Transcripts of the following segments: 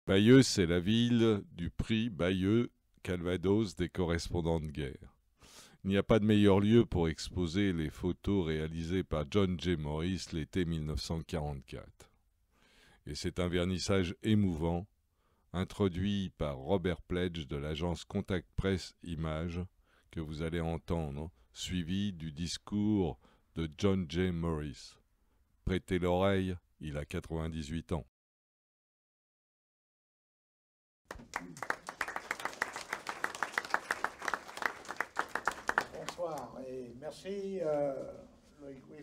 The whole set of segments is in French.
Bayeux, c'est la ville du prix Bayeux-Calvados des correspondants de guerre. Il n'y a pas de meilleur lieu pour exposer les photos réalisées par John J. Morris l'été 1944. Et c'est un vernissage émouvant, introduit par Robert Pledge de l'agence Contact Press Images, que vous allez entendre, suivi du discours de John J. Morris. Prêtez l'oreille, il a 98 ans. Bonsoir et merci Loïc. Oui,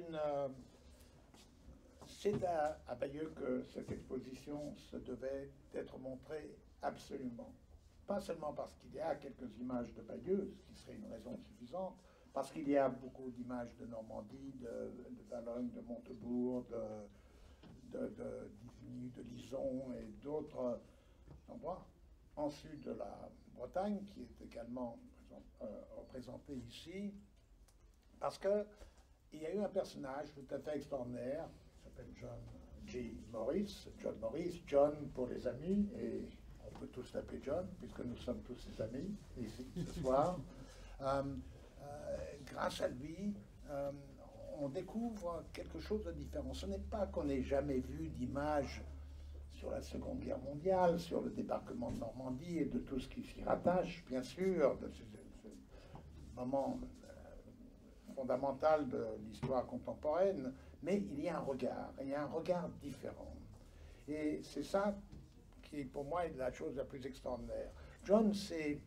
c'est à Bayeux que cette exposition se devait d'être montrée absolument. Pas seulement parce qu'il y a quelques images de Bayeux, ce qui serait une raison suffisante, parce qu'il y a beaucoup d'images de Normandie, de Valognes, de Montebourg, d'Isigny, de Lison et d'autres endroits en sud de la Bretagne, qui est également représenté ici, parce qu'il y a eu un personnage tout à fait extraordinaire, qui s'appelle John J. Morris. John Morris, John pour les amis, et on peut tous l'appeler John, puisque nous sommes tous ses amis ici ce soir. Grâce à lui, on découvre quelque chose de différent. Ce n'est pas qu'on n'ait jamais vu d'image sur la Seconde Guerre mondiale, sur le débarquement de Normandie et de tout ce qui s'y rattache, bien sûr, de ce moment fondamental de l'histoire contemporaine, mais il y a un regard différent. Et c'est ça qui, pour moi, est la chose la plus extraordinaire. John s'était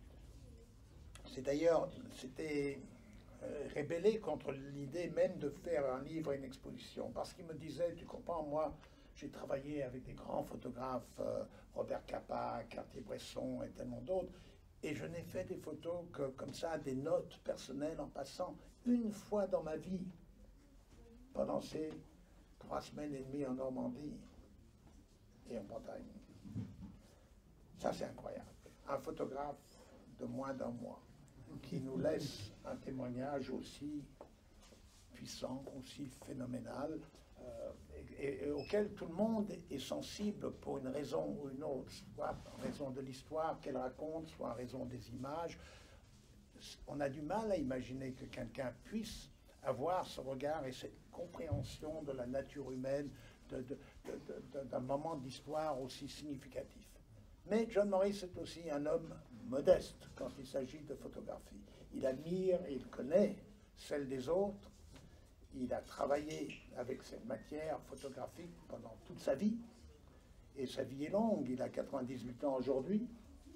rébellé contre l'idée même de faire un livre et une exposition, parce qu'il me disait, tu comprends, moi, j'ai travaillé avec des grands photographes, Robert Capa, Cartier-Bresson et tellement d'autres, et je n'ai fait des photos que comme ça, des notes personnelles en passant une fois dans ma vie, pendant ces 3 semaines et demie en Normandie et en Bretagne. Ça, c'est incroyable. Un photographe de moins d'un mois qui nous laisse un témoignage aussi puissant, aussi phénoménal, et auquel tout le monde est sensible pour une raison ou une autre, soit en raison de l'histoire qu'elle raconte, soit en raison des images. On a du mal à imaginer que quelqu'un puisse avoir ce regard et cette compréhension de la nature humaine, d'un moment d'histoire aussi significatif. Mais John Morris est aussi un homme modeste quand il s'agit de photographie. Il admire et il connaît celle des autres. Il a travaillé avec cette matière photographique pendant toute sa vie. Et sa vie est longue. Il a 98 ans aujourd'hui.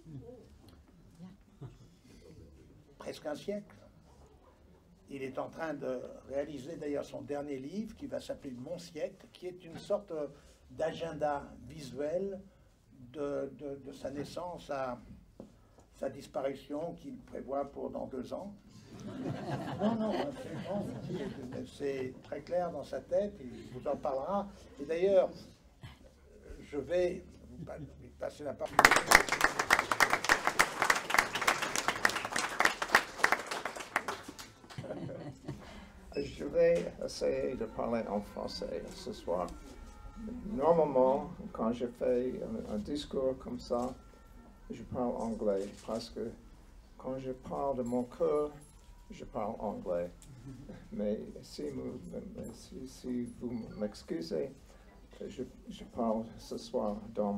Presque un siècle. Il est en train de réaliser d'ailleurs son dernier livre qui va s'appeler Mon siècle, qui est une sorte d'agenda visuel de sa naissance à sa disparition qu'il prévoit pour dans 2 ans. Non, c'est très clair dans sa tête, il vous en parlera. Et d'ailleurs, je vais vous passer la parole. Je vais essayer de parler en français ce soir. Normalement, quand je fais un discours comme ça, je parle anglais parce que quand je parle de mon cœur, je parle anglais. Mais si vous m'excusez, je parle ce soir dans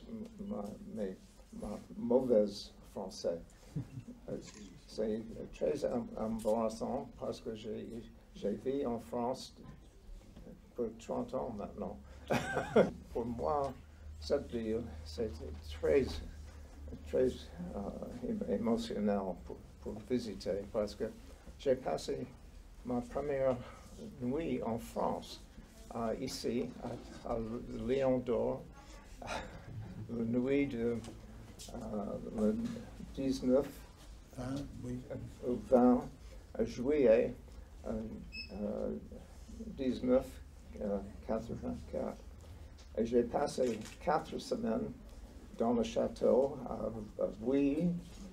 ma mauvaise français. C'est très embarrassant parce que j'ai vécu en France pour 30 ans maintenant. Pour moi, cette ville, c'était très émotionnel pour visiter parce que j'ai passé ma première nuit en France, ici, à Lion d'Or, la nuit de le 19 au 20 juillet 1984. Et j'ai passé 4 semaines dans le château à Bouilly.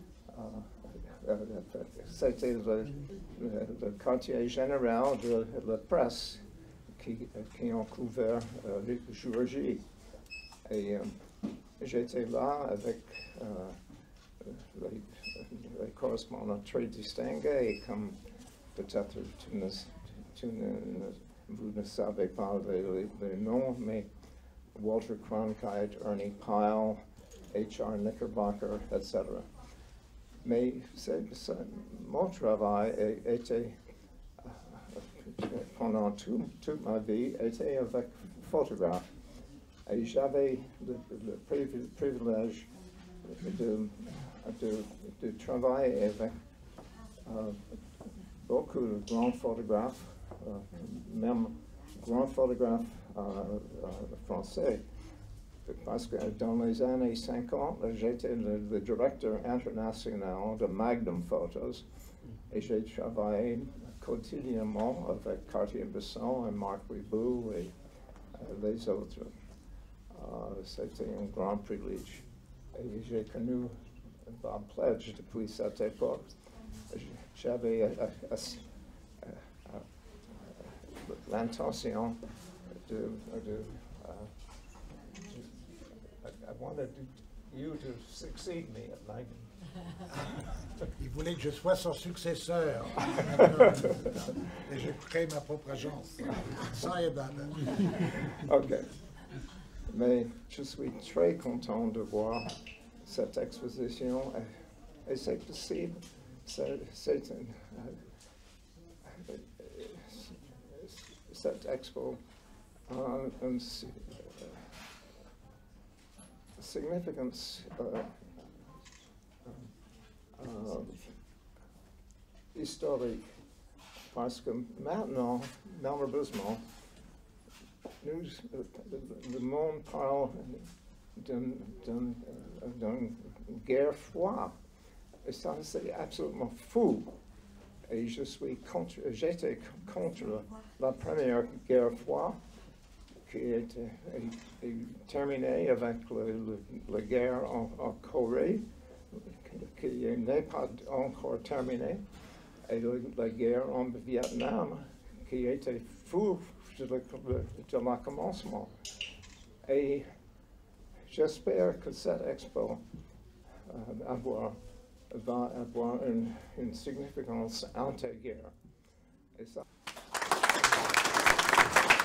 C'était le quartier général de la presse qui ont couvert le jour J. Et j'étais là avec les correspondants très distingués, comme peut-être vous ne savez pas les noms, mais Walter Cronkite, Ernie Pyle, H.R. Knickerbocker, etc. Mais mon travail était, pendant toute ma vie, était avec photographe. Et j'avais le privilège de travailler avec beaucoup de grands photographes, même grands photographes français. Parce que dans les années 50, j'étais le directeur international de Magnum Photos et j'ai travaillé quotidiennement avec Cartier-Bresson et Marc Ribot et les autres. C'était un grand privilège. Et j'ai connu Bob Pledge depuis cette époque. J'avais l'intention I wanted you to succeed me at Magnum. Il voulait que je sois son successeur. Et j'ai créé ma propre agence. Ça est bien. OK. Mais je suis très content de voir cette exposition. Et c'est possible. Cette expo a une significance historique, parce que maintenant, malheureusement, le monde parle d'une guerre froide. Et ça, c'est absolument fou. Et j'étais contre la première guerre froide, qui est terminée avec la guerre en Corée, qui n'est pas encore terminée, et la guerre en Vietnam, qui était fou de la commencement. Et j'espère que cette expo va avoir une significance entre-guerre. Et ça.